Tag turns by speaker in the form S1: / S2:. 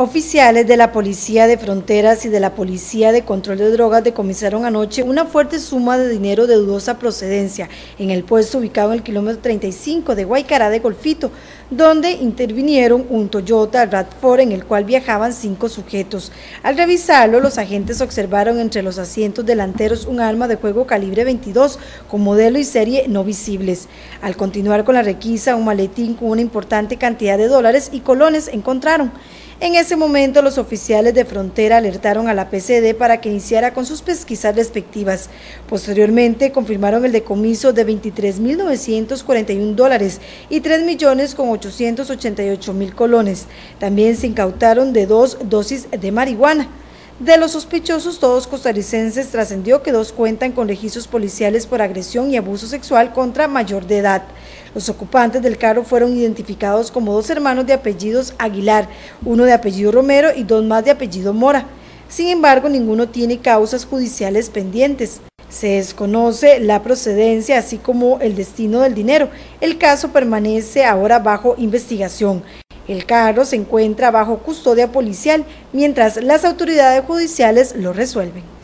S1: Oficiales de la Policía de Fronteras y de la Policía de Control de Drogas decomisaron anoche una fuerte suma de dinero de dudosa procedencia en el puesto ubicado en el kilómetro 35 de Guaycará de Golfito, donde intervinieron un Toyota RAV4 en el cual viajaban 5 sujetos. Al revisarlo, los agentes observaron entre los asientos delanteros un arma de fuego calibre 22 con modelo y serie no visibles. Al continuar con la requisa, un maletín con una importante cantidad de dólares y colones encontraron. En ese momento, los oficiales de frontera alertaron a la PCD para que iniciara con sus pesquisas respectivas. Posteriormente, confirmaron el decomiso de $23.941 y 3.888.000 colones. También se incautaron de 2 dosis de marihuana. De los sospechosos, todos costarricenses, trascendió que 2 cuentan con registros policiales por agresión y abuso sexual contra mayor de edad. Los ocupantes del carro fueron identificados como 2 hermanos de apellidos Aguilar, uno de apellido Romero y 2 más de apellido Mora. Sin embargo, ninguno tiene causas judiciales pendientes. Se desconoce la procedencia, así como el destino del dinero. El caso permanece ahora bajo investigación. El carro se encuentra bajo custodia policial, mientras las autoridades judiciales lo resuelven.